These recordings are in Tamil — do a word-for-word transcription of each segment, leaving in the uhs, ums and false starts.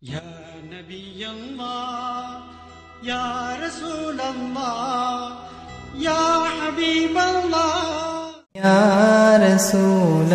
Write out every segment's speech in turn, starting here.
يا نبي الله يا رسول الله يا حبيب الله يا رسول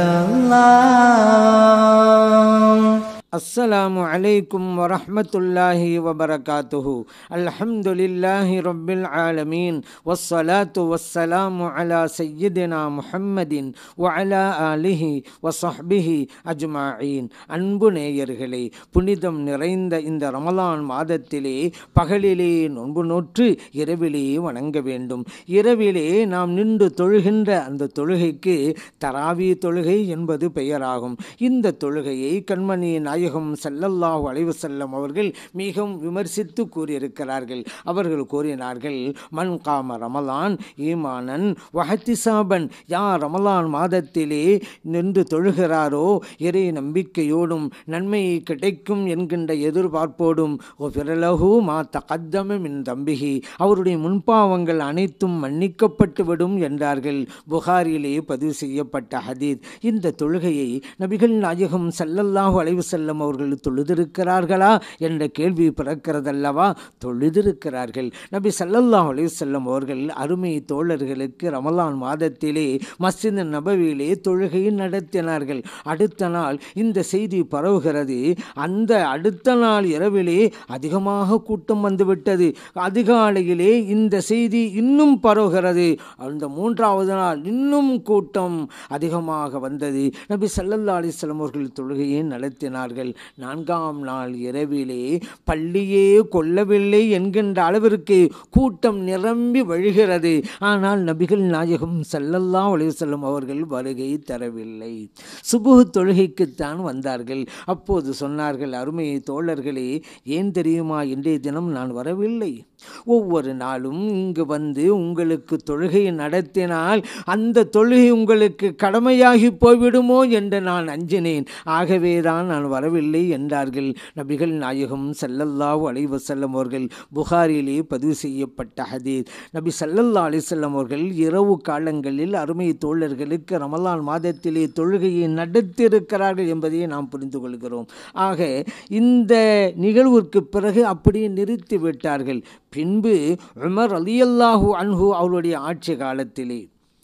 الله. السلام عليكم ورحمة الله وبركاته. الحمد لله رب العالمين والصلاة والسلام على سيدنا محمد وعلى آله وصحبه أجمعين. அன்பு நேயர்களே, புனிதம் நிறைந்த இந்த ரமலான் மாதத்திலே பகலிலே நோன்பு நோற்று இரவிலே வணங்க வேண்டும். இரவிலே நாம் நின்று தொழுகின்ற அந்த தொழுகைக்கு தராவி தொழுகை என்பது பெயராகும். இந்த தொழுகையை கண்மணி நாயகம் ஸல்லல்லாஹு அலைஹி வஸல்லம் அவர்கள் மிகவும் விமர்சித்து கூறியிருக்கிறார்கள். அவர்கள் கூறினார்கள், மன் காம ரமலான் ஈமானன் வஹ்திசாபன், யார் ரமலான் மாதத்திலே நின்று தொழுகிறாரோ இறை நம்பிக்கையோடும் நன்மை கிடைக்கும் என்கின்ற எதிர்பார்ப்போடும் ஒஃபிரலஹு மா தகத்தம மின் தம்பிஹி, அவருடைய முன்பாவங்கள் அனைத்தும் மன்னிக்கப்பட்டுவிடும் என்றார்கள். புகாரியிலே பதிவு செய்யப்பட்ட ஹதீஸ். இந்த தொழுகையை நபிகள் நாயகம் ஸல்லல்லாஹு அலைஹி வஸல்லம் அவர்கள் தொழுதிருக்கிறார்களா என்ற கேள்வி பிறக்கிறதல்லவா? தொழுதிருக்கிறார்கள். நபி ஸல்லல்லாஹு அலைஹி வஸல்லம் அவர்கள் அருமை தோழர்களுக்கு ரமலான் மாதத்திலே மஸ்ஜித் நபவியிலே தொழுகை நடத்தினார்கள். அடுத்த நாள் இந்த செய்தி பரவுகிறது. அந்த அடுத்த நாள் இரவிலே அதிகமாக கூட்டம் வந்துவிட்டது. அதிகாலையிலே இந்த செய்தி இன்னும் பரவுகிறது. அந்த மூன்றாவது நாள் இன்னும் கூட்டம் அதிகமாக வந்தது. நபி ஸல்லல்லாஹு அலைஹி வஸல்லம் அவர்கள் தொழுகையை நடத்தினார்கள். நான்காம் நாள் இரவிலே பள்ளியே கொள்ளவில்லை என்கின்ற அளவிற்கு கூட்டம் நிரம்பி வழிகிறது. ஆனால் நபிகள் நாயகம் ஸல்லல்லாஹு அலைஹி வஸல்லம் அவர்கள் வருகை தரவில்லை. சுபுஹ் தொழுகைக்குத்தான் வந்தார்கள். அப்போது சொன்னார்கள், அருமை தோழர்களே, ஏன் தெரியுமா இன்றைய தினம் நான் வரவில்லை? ஒவ்வொரு நாளும் இங்கு வந்து உங்களுக்கு தொழுகை நடத்தினால் அந்த தொழுகை உங்களுக்கு கடமையாகி போய்விடுமோ என்று நான் அஞ்சினேன். ஆகவே தான் நான் வரவில்லை என்றார்கள். நபிகள் நாயகம் ஸல்லல்லாஹு அலைஹி வஸல்லம் அவர்கள். புகாரியிலே பதிவு செய்யப்பட்ட ஹதீஸ். நபி ஸல்லல்லாஹு அலைஹி வஸல்லம் அவர்கள் இரவு காலங்களில் அருமை தோழர்களுக்கு ரமலான் மாதத்திலே தொழுகையை நடத்தியிருக்கிறார்கள் என்பதை நாம் புரிந்து கொள்கிறோம். ஆக இந்த நிகழ்விற்கு பிறகு அப்படியே நிறுத்திவிட்டார்கள். பின்பு உமர் ரலியல்லாஹு அன்ஹு அவருடைய ஆட்சி காலத்திலே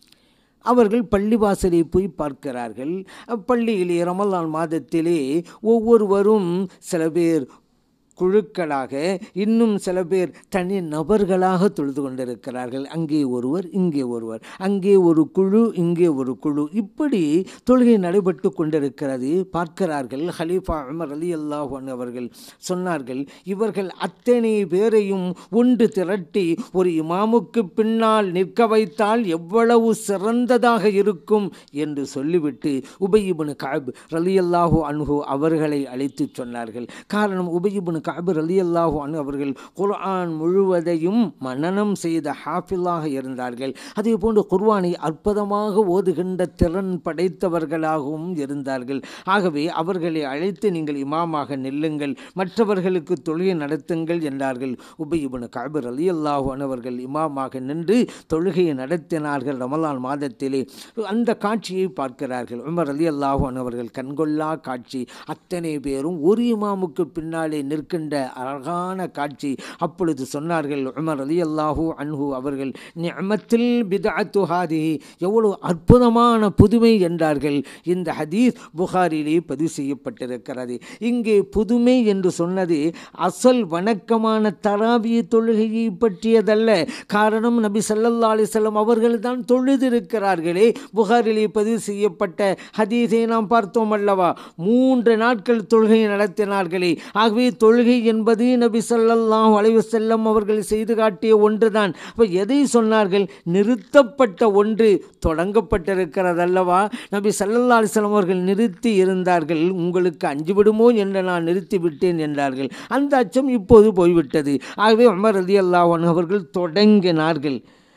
அவர்கள் பள்ளிவாசலை போய் பார்க்கிறார்கள். பள்ளியிலே ரமலான் மாதத்திலே ஒவ்வொருவரும் சில பேர் குழுக்களாக, இன்னும் சில பேர் தனி நபர்களாக தொழுது கொண்டிருக்கிறார்கள். அங்கே ஒருவர், இங்கே ஒருவர், அங்கே ஒரு குழு, இங்கே ஒரு குழு, இப்படி தொழுகை நடைபெற்று கொண்டிருக்கிறது. பார்க்கிறார்கள். ஹலீஃபா உமர் ரலியல்லாஹு அன்ஹு அவர்கள் சொன்னார்கள், இவர்கள் அத்தனை பேரையும் ஒன்று திரட்டி ஒரு இமாமுக்கு பின்னால் நிற்க வைத்தால் எவ்வளவு சிறந்ததாக இருக்கும் என்று சொல்லிவிட்டு உபய் இப்னு கஅப் ரலியல்லாஹு அன்ஹு அவர்களை அழைத்து சொன்னார்கள். காரணம், உபய் இப்னு கஅப் ரலியல்லாஹு அன்ஹு அவர்கள் குர்ஆன் முழுவதையும் மனனம் செய்த ஹாஃபிலாக இருந்தார்கள். அதே போன்று குர்ஆனை அற்புதமாக ஓதுகின்ற திறன் படைத்தவர்களாகவும் இருந்தார்கள். ஆகவே அவர்களை அழைத்து நீங்கள் இமாமாக நில்லுங்கள், மற்றவர்களுக்கு தொழுகை நடத்துங்கள் என்றார்கள். உபய் இப்னு கஅப் ரலியல்லாஹு அன்ஹு அவர்கள் இமாமாக நின்று தொழுகையை நடத்தினார்கள். ரமலான் மாதத்திலே அந்த காட்சியை பார்க்கிறார்கள். உமர் ரலியல்லாஹு அன்ஹு அவர்கள் கண்கொள்ளா காட்சி. அத்தனை பேரும் ஒரு இமாமுக்கு பின்னாலே நிற்கின்ற அழகான காட்சி. அப்பொழுது சொன்னார்கள் உமர் ரலியல்லாஹு அன்ஹு அவர்கள், நிஅமத்தில் பித்அத்து ஹாதிஹி, எவ்வளவு அற்புதமான புதுமை என்றார்கள். இந்த ஹதீஸ் புகாரிலே பதிவு செய்யப்பட்டிருக்கிறது. இங்கே புதுமை என்று சொன்னது அசல் வணக்கமான தராவி தொழுகையை பற்றியதல்ல. காரணம், நபி ஸல்லல்லாஹு அலைஹி வஸல்லம் அவர்கள் தான் தொழுதிருக்கிறார்களே. புகாரிலே பதிவு செய்யப்பட்ட ஹதீஸை நாம் பார்த்தோம் அல்லவா? மூன்று நாட்கள் தொழுகை நடத்தினார்களே. ஆகவே தொழுகை என்பது நபி ஸல்லல்லாஹு அலைஹி வஸல்லம் அவர்கள் செய்து காட்டிய ஒன்றுதான். அப்போ எதை சொன்னார்கள்? நிறுத்தப்பட்ட ஒன்று தொடங்கப்பட்டிருக்கிறதல்லவா? நபி ஸல்லல்லாஹு அலைஹி வஸல்லம் அவர்கள் நிறுத்தி இருந்தார்கள். உங்களுக்கு அஞ்சு விடுமோ என்று நான் நிறுத்தி விட்டேன் என்றார்கள். அந்த அச்சம் இப்போது போய்விட்டது. ஆகவே உமர் ரலியல்லாஹு அன்ஹு அவர்கள் தொடங்கினார்கள்.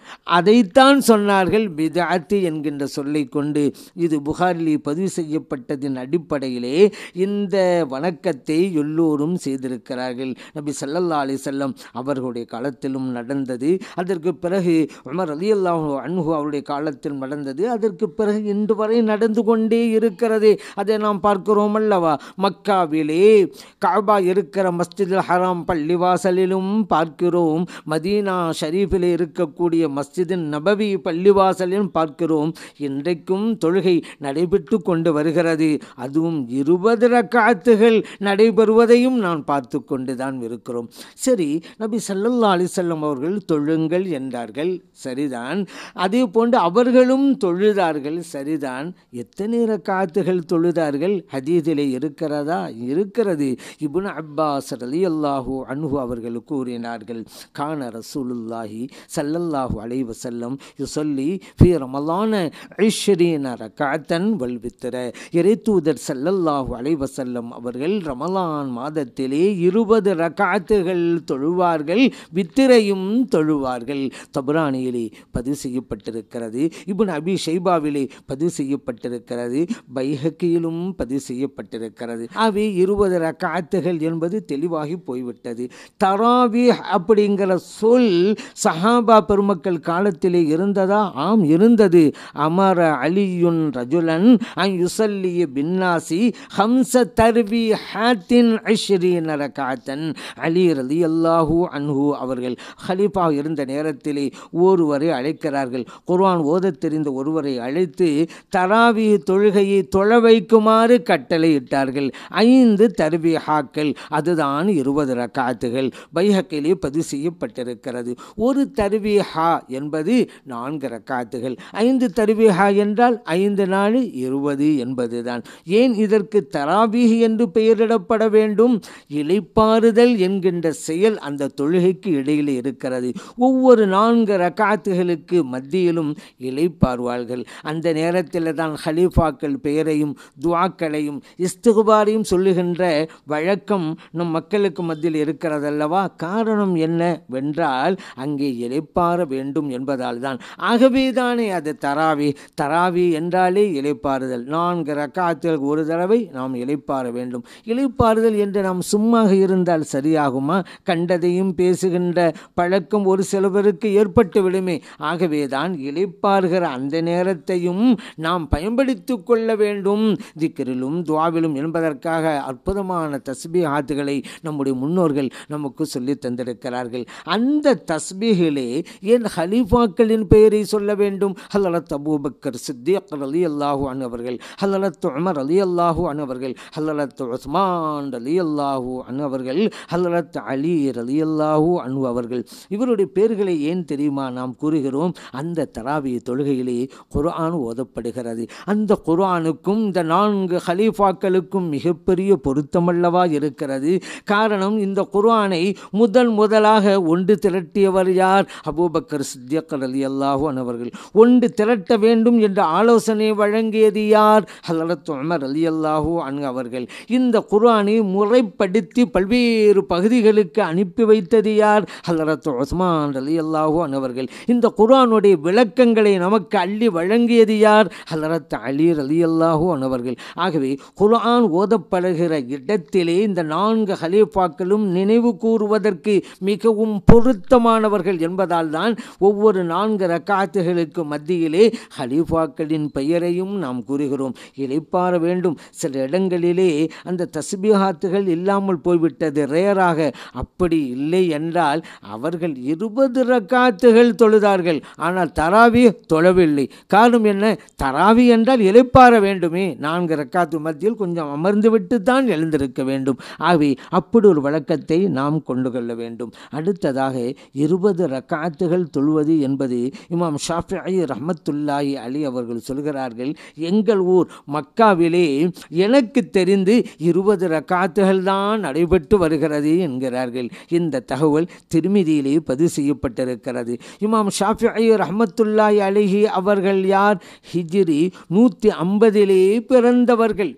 அதைத்தான் சொன்னார்கள் பிதஅத் என்கின்ற சொல்லை கொண்டு. இது புகாரிலே பதிவு செய்யப்பட்டதின் அடிப்படையிலே இந்த வணக்கத்தை எல்லோரும் செய்திருக்கிறார்கள். நபி ஸல்லல்லாஹு அலைஹி வஸல்லம் அவர்களுடைய காலத்திலும் நடந்தது. அதற்கு பிறகு உமர் ரலியல்லாஹு அன்ஹு அவருடைய காலத்தில் நடந்தது. அதற்கு பிறகு இன்று வரை நடந்து கொண்டே இருக்கிறது. அதை நாம் பார்க்கிறோம் அல்லவா? மக்காவிலே கஅபா இருக்கிற மஸ்ஜிதுல் ஹராம் பள்ளிவாசலிலும் பார்க்கிறோம். மதீனா ஷரீஃபிலே இருக்கக்கூடிய மஸ்ஜிதின் நபவி பள்ளிவாசலிலும் பார்க்கிறோம். இன்றைக்கும் தொழுகை நடைபெற்று கொண்டு வருகிறது. அதுவும் இருபது ரக்காத்துகள் நடைபெறுவதையும் நான் பார்த்து கொண்டுதான் இருக்கிறோம். சரி, நபி ஸல்லல்லாஹு அலைஹி வஸல்லம் அவர்கள் தொழுங்கள் என்றார்கள், சரிதான். அதே போன்று அவர்களும் தொழுதார்கள், சரிதான். எத்தனை ரக்காத்துகள் தொழுதார்கள்? ஹதீஸிலே இருக்கிறதா? இருக்கிறது. இப்னு அப்பாஸ் ரலியல்லாஹு அன்ஹு அவர்கள் கூறினார்கள், கான ரசூலுல்லாஹி ஸல்லல்லாஹு அலைஹி வஸல்லம் யுஸல்லி ஃபீ ரமலான இஸ்ரீன ரக்அத்தன் வல் வித்ர. இறைத்தூதர் ஸல்லல்லாஹு அலைஹி வஸல்லம் அவர்கள் ரமலான் மாதத்திலே இருபது ரக்அத்துகள் தொழுவார்கள், வித்திரையும் தொழுவார்கள். தபரானியிலே பதிவு செய்யப்பட்டிருக்கிறது, இப்னு அபி ஷைபாவிலே பதிவு செய்யப்பட்டிருக்கிறது, பைஹக்கியிலும் பதிவு செய்யப்பட்டிருக்கிறது. அவை இருபது ரக்அத்துகள் என்பது தெளிவாகி போய்விட்டது. தராவீஹ் அப்படிங்கிற சொல் சஹாபா பெருமக்கள் காலத்திலே இருந்ததா? ஆம், இருந்தது. அமர அலியுன் ரஜுலன் அன் யுஸல்லிய பின்னாசி ஹம்ஸ தர்வீஹாத்தின் இஸ்ரீன ரக்அத்தன். அலி ரலியல்லாஹு அன்ஹு அவர்கள் ஹலீஃபா இருந்த நேரத்திலே ஒருவரை அழைக்கிறார்கள். குர்ஆன் ஓதத் தெரிந்த ஒருவரை அழைத்து தராவி தொழுகையை தொழ வைக்குமாறு கட்டளையிட்டார்கள். ஐந்து தர்வீஹாக்கள், அதுதான் இருபது ரக்காத்துகள். பைஹக்கிலே பதிவு செய்யப்பட்டிருக்கிறது. ஒரு தர்வீஹா என்பது நான்கு ரக்காத்துகள். ஐந்து தர்வீஹா என்றால் ஐந்து நாலு இருபது என்பதுதான். ஏன் இதற்கு தராவீஹ் என்று பெயரிடப்பட வேண்டும்? இளைப்பாறுதல் என்கின்ற செயல் அந்த தொழுகைக்கு இடையில் இருக்கிறது. ஒவ்வொரு நான்கு ரக்காத்துகளுக்கு மத்தியிலும் இளைப்பாறுவார்கள். அந்த நேரத்தில் தான் ஹலீஃபாக்கள் பெயரையும் துஆக்களையும் இஸ்திக்பாரையும் சொல்லுகின்ற வழக்கம் நம் மக்களுக்கு மத்தியில் இருக்கிறதல்லவா? காரணம் என்னவென்றால் அங்கே இளைப்பாற வேண்டும் என்பதால் தான். ஆகவே தானே அது தராவி. தராவி என்றாலே இளைப்பாறுதல். நான்கு ரக்காத்துகள் ஒரு தடவை நாம் இளைப்பாற வேண்டும். இளைப்பாறுதல் என்று நாம் சும்மா இருந்தால் சரியாகுமா? கண்டதையும் பேசுகின்ற பழக்கம் ஒரு சில பேருக்கு ஏற்பட்டு விடுமே. ஆகவே தான் இளைப்பாறுகிற அந்த நேரத்தையும் நாம் பயன்படுத்தி கொள்ள வேண்டும். திக்ரிலும் துஆவிலும் என்பதற்காக அற்புதமான தஸ்பீஹாத்துகளை நம்முடைய முன்னோர்கள் நமக்கு சொல்லி தந்திருக்கிறார்கள். அந்த தஸ்பீஹிலே ஏன் ஹலீஃபாக்களின் பெயரை சொல்ல வேண்டும்? ஹலரத் அபூபக்கர் சித்திக் ரலியல்லாஹு அன்ஹு அவர்கள், ஹலரத் உமர் ரலியல்லாஹு அன்ஹு அவர்கள், ஹலரத் உஸ்மான் ரலியல்லாஹு அன்ஹு அவர்கள், ஹலரத் அலி ரலியல்லாஹு அன்ஹு அவர்கள். இவருடைய பெயர்களை ஏன் தெரியுமா நாம் கூறுகிறோம்? அந்த தராவி தொழுகையிலே குர்ஆன் ஓதப்படுகிறது. அந்த குர்ஆனுக்கும் இந்த நான்கு ஹலீஃபாக்களுக்கும் மிகப்பெரிய பொருத்தமல்லவா இருக்கிறது. காரணம், இந்த குர்ஆனை முதல் முதலாக ஒன்று திரட்டியவர் யார்? அபூபக்கர் சித்திக் ரலியல்லாஹு அன்ஹு அவர்கள். ஒன்று திரட்ட வேண்டும் என்ற ஆலோசனை வழங்கியது யார்? ஹலரத் உமர் ரலியல்லாஹு அன்ஹு அவர்கள். இந்த குர்ஆனை முறைப்படுத்தி பல்வேறு பகுதிகளுக்கு அனுப்பி வைத்தது யார்? ஹலரத் உஸ்மான் ரலியல்லாஹு அன்ஹு அவர்கள். இந்த குர்ஆனுடைய விளக்கங்களை நமக்கு அள்ளி வழங்கியது யார்? ஹலரத் அலி ரலியல்லாஹு அன்ஹு அவர்கள். ஆகவே குர்ஆன் ஓதப்படுகிற இடத்திலே இந்த நான்கு ஹலீஃபாக்களும் நினைவு கூறுவதற்கு மிகவும் பொருத்தமானவர்கள் என்பதால் தான் ஒவ்வொரு நான்கு ரக்காத்துகளுக்கு மத்தியிலே ஹலீஃபாக்களின் பெயரையும் நாம் கூறுகிறோம். இளைப்பாற வேண்டும். சில இடங்களிலே அந்த தஸ்பீஹாத்துகள் இல்லாமல் போய்விட்டது, ரேராக. அப்படி இல்லை என்றால் அவர்கள் இருபது ரக்காத்துகள் தொழுதார்கள், ஆனால் தராவி தொழவில்லை. காரணம் என்ன? தராவி என்றால் இளைப்பாற வேண்டுமே. நான்கு ரக்காத்து மத்தியில் கொஞ்சம் அமர்ந்து விட்டு தான் எழுந்திருக்க வேண்டும். ஆகவே அப்படி ஒரு வழக்கத்தை நாம் கொண்டு கொள்ள வேண்டும். அடுத்ததாக இருபது ரக்காத்துகள் தொழுவது என்பது இமாம் ஷாஃபிஈ ரஹ்மத்துல்லாஹி அலைஹி அவர்கள் சொல்கிறார்கள், எங்கள் ஊர் மக்காவிலே எனக்கு தெரிந்து இருபது ரக்காத்துகள் தான் நடைபெற்று வருகிறது என்கிறார்கள். இந்த தகவல் திர்மிதியிலே பதிவு செய்யப்பட்டிருக்கிறது. இமாம் ஷாஃபிஈ ரஹ்மத்துல்லாஹி அலைஹி அவர்கள் யார்? ஹிஜ்ரி நூற்றி ஐம்பதிலே பிறந்தவர்கள்.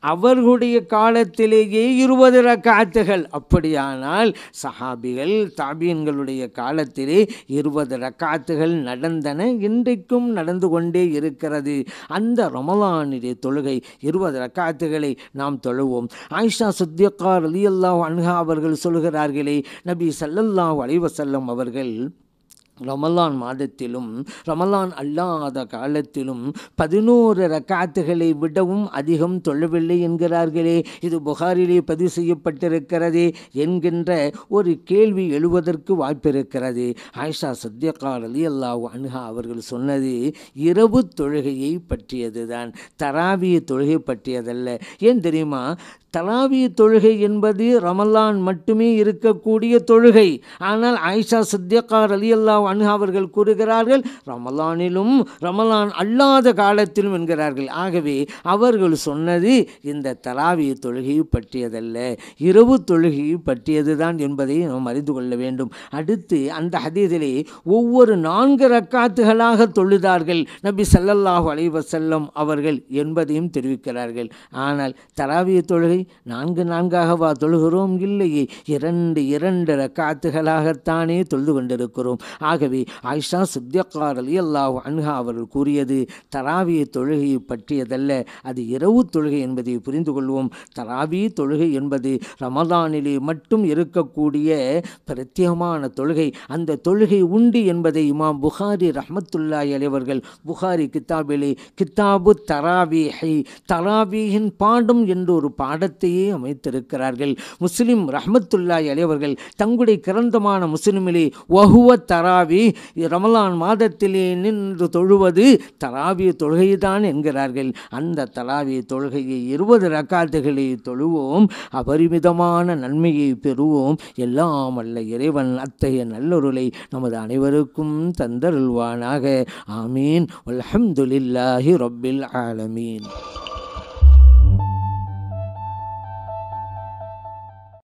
அவர்களுடைய காலத்திலேயே இருபது ரக்காத்துகள். அப்படியானால் சஹாபிகள் தாபீன்களுடைய காலத்திலே இருபது ரக்காத்துகள் நடந்தன, இன்றைக்கும் நடந்து கொண்டே இருக்கிறது. அந்த ரமலானுடைய தொழுகை இருபது ரக்காத்துகளை நாம் தொழுவோம். ஆயிஷா சித்திகா ரலியல்லாஹு அன்ஹா அவர்கள் சொல்கிறார்களே, நபி ஸல்லல்லாஹு அலைஹி வஸல்லம் அவர்கள் ரமலான் மாதத்திலும் ரமலான் அல்லாத காலத்திலும் பதினோரு ரக்காத்துகளை விடவும் அதிகம் தொழவில்லை என்கிறார்களே, இது புகாரிலே பதிவு செய்யப்பட்டிருக்கிறதே என்கின்ற ஒரு கேள்வி எழுவதற்கு வாய்ப்பிருக்கிறது. ஆயிஷா சித்திகா ரலியல்லாஹு அன்ஹா அவர்கள் சொன்னது இரவு தொழுகையை பற்றியதுதான், தராவிய தொழுகை பற்றியதல்ல. ஏன் தெரியுமா? தராவிய தொழுகை என்பது ரமலான் மட்டுமே இருக்கக்கூடிய தொழுகை. ஆனால் ஆயிஷா சித்திகா ரலியல்லாஹு அன்ஹா அவர்கள் கூறுகிறார்கள் ரமலானிலும் ரமலான் அல்லாத காலத்திலும் என்கிறார்கள். ஆகவே அவர்கள் சொன்னது இந்த தராவிய தொழுகையை பற்றியதல்ல, இரவு தொழுகையை பற்றியதுதான் என்பதை நாம் அறிந்து கொள்ள வேண்டும். அடுத்து அந்த ஹதீஸிலே ஒவ்வொரு நான்கு ரக்காத்துகளாக தொழுதார்கள் நபி ஸல்லல்லாஹு அலைஹி வஸல்லம் அவர்கள் என்பதையும் தெரிவிக்கிறார்கள். ஆனால் தராவிய தொழுகை நான்கு நான்காகவா தொழுகிறோம்? இல்லையே, இரண்டு இரண்டு ரக்காத்துகளாகத்தானே தொழுது கொண்டிருக்கிறோம். ஆகவே ஆயிஷா சித்திகா ரலியல்லாஹு அன்ஹா அவர்கள் கூறியது தராவிய தொழுகையை பற்றியதல்ல, அது இரவு தொழுகை என்பதை புரிந்து கொள்வோம். தராவிய தொழுகை என்பது ரமலானிலே மட்டும் இருக்கக்கூடிய பிரத்யேகமான தொழுகை. அந்த தொழுகை உண்டு என்பதை இமாம் புகாரி ரஹ்மத்துல்லாஹி அலைஹி அவர்கள் புகாரி கித்தாபிலே கித்தாபு தராவீஹி, தராவீஹின் பாடம் என்று ஒரு பாடத்தை அமைத்திருக்கிறார்கள். முஸ்லிம் ரஹ்மத்துல்லாஹி அலைஹி அவர்கள் தங்களுடைய கிரந்தமான முஸ்லிமிலே வஹுவ தராவி, ரமலான் மாதத்திலே நின்று தொழுவது தராவிய தொழுகைதான் என்கிறார்கள். அந்த தராவிய தொழுகையை இருபது ரக்காத்துகளை தொழுவோம், அபரிமிதமான நன்மையை பெறுவோம். எல்லாம் அல்ல இறைவன் அத்தகைய நல்லொருளை நமது அனைவருக்கும் தந்தருள்வானாக. ஆமீன். வல்ஹம்துலில்லாஹி ரப்பில் ஆலமீன்.